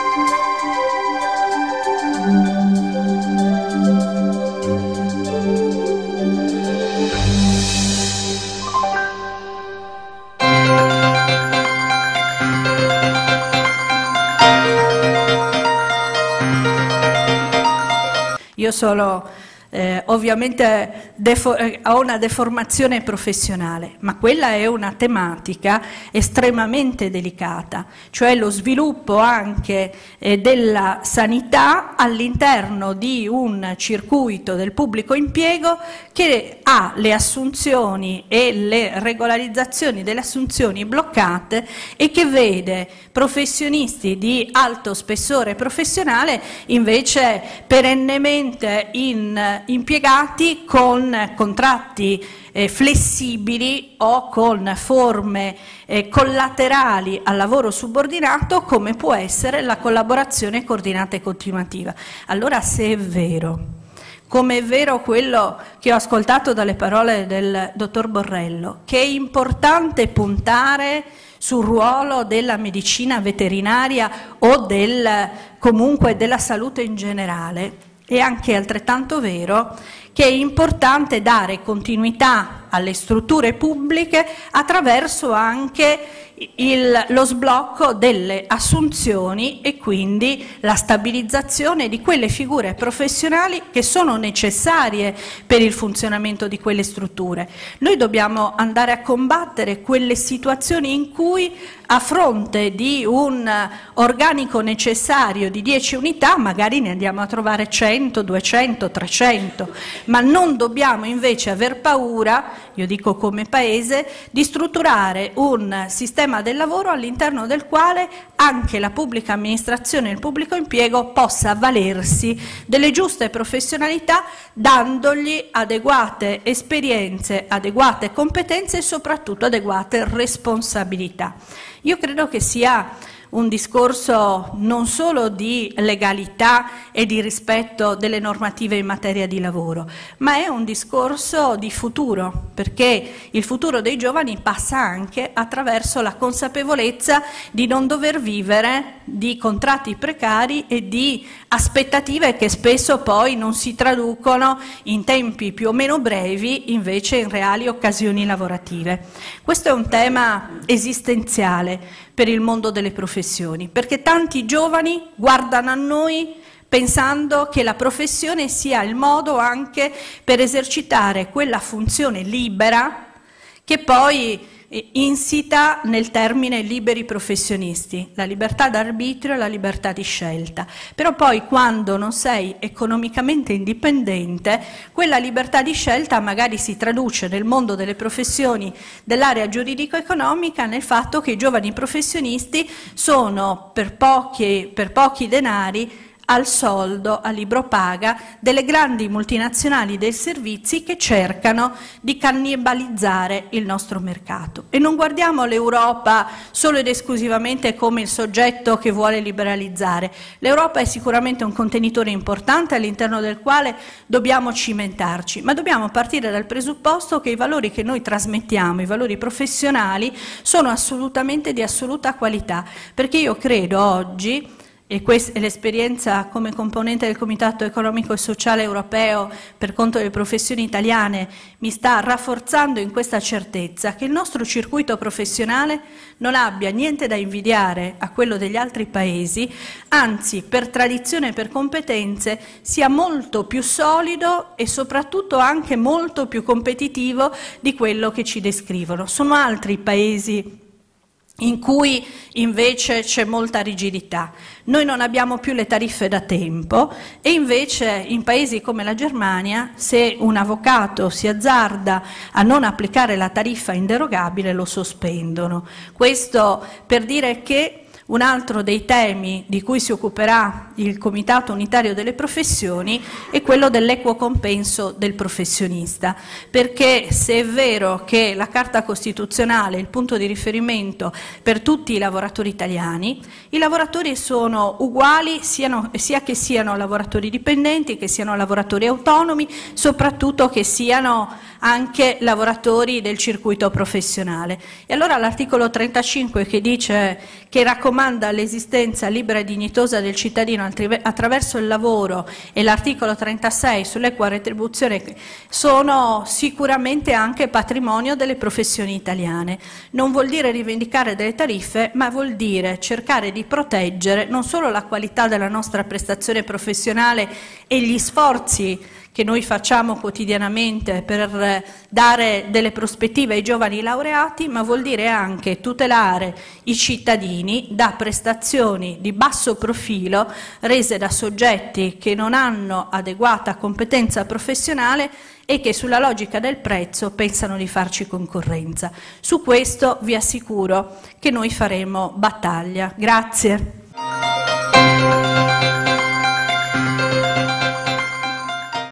Io sono ovviamente ho una deformazione professionale, ma quella è una tematica estremamente delicata, cioè lo sviluppo anche della sanità all'interno di un circuito del pubblico impiego che ha le assunzioni e le regolarizzazioni delle assunzioni bloccate e che vede professionisti di alto spessore professionale invece perennemente impiegati con contratti flessibili o con forme collaterali al lavoro subordinato, come può essere la collaborazione coordinata e continuativa. Allora, se è vero, come è vero quello che ho ascoltato dalle parole del dottor Borrello, che è importante puntare sul ruolo della medicina veterinaria o comunque della salute in generale, è anche altrettanto vero che è importante dare continuità alle strutture pubbliche attraverso anche lo sblocco delle assunzioni e quindi la stabilizzazione di quelle figure professionali che sono necessarie per il funzionamento di quelle strutture. Noi dobbiamo andare a combattere quelle situazioni in cui, a fronte di un organico necessario di 10 unità, magari ne andiamo a trovare 100, 200, 300, ma non dobbiamo invece aver paura, io dico come Paese, di strutturare un sistema del lavoro all'interno del quale anche la pubblica amministrazione e il pubblico impiego possa avvalersi delle giuste professionalità, dandogli adeguate esperienze, adeguate competenze e soprattutto adeguate responsabilità. Io credo che sia un discorso non solo di legalità e di rispetto delle normative in materia di lavoro, ma è un discorso di futuro, perché il futuro dei giovani passa anche attraverso la consapevolezza di non dover vivere di contratti precari e di aspettative che spesso poi non si traducono in tempi più o meno brevi invece in reali occasioni lavorative. Questo è un tema esistenziale per il mondo delle professioni, perché tanti giovani guardano a noi pensando che la professione sia il modo anche per esercitare quella funzione libera che poi insita nel termine liberi professionisti, la libertà d'arbitrio e la libertà di scelta. Però poi quando non sei economicamente indipendente, quella libertà di scelta magari si traduce nel mondo delle professioni dell'area giuridico-economica nel fatto che i giovani professionisti sono per pochi denari al soldo, a libro paga, delle grandi multinazionali dei servizi che cercano di cannibalizzare il nostro mercato. E non guardiamo l'Europa solo ed esclusivamente come il soggetto che vuole liberalizzare. L'Europa è sicuramente un contenitore importante all'interno del quale dobbiamo cimentarci, ma dobbiamo partire dal presupposto che i valori che noi trasmettiamo, i valori professionali, sono assolutamente di assoluta qualità, perché io credo oggi, e questa è l'esperienza come componente del Comitato Economico e Sociale Europeo per conto delle professioni italiane mi sta rafforzando in questa certezza, che il nostro circuito professionale non abbia niente da invidiare a quello degli altri paesi, anzi per tradizione e per competenze sia molto più solido e soprattutto anche molto più competitivo di quello che ci descrivono. Sono altri paesi in cui invece c'è molta rigidità. Noi non abbiamo più le tariffe da tempo e invece in paesi come la Germania, se un avvocato si azzarda a non applicare la tariffa inderogabile, lo sospendono. Questo per dire che un altro dei temi di cui si occuperà il Comitato Unitario delle Professioni è quello dell'equo compenso del professionista, perché se è vero che la Carta Costituzionale è il punto di riferimento per tutti i lavoratori italiani, i lavoratori sono uguali sia che siano lavoratori dipendenti, che siano lavoratori autonomi, soprattutto che siano anche lavoratori del circuito professionale. E allora l'articolo 35 che dice che raccomanda raccomanda l'esistenza libera e dignitosa del cittadino attraverso il lavoro e l'articolo 36 sull'equa retribuzione sono sicuramente anche patrimonio delle professioni italiane. Non vuol dire rivendicare delle tariffe, ma vuol dire cercare di proteggere non solo la qualità della nostra prestazione professionale e gli sforzi che noi facciamo quotidianamente per dare delle prospettive ai giovani laureati, ma vuol dire anche tutelare i cittadini da prestazioni di basso profilo rese da soggetti che non hanno adeguata competenza professionale e che sulla logica del prezzo pensano di farci concorrenza. Su questo vi assicuro che noi faremo battaglia. Grazie.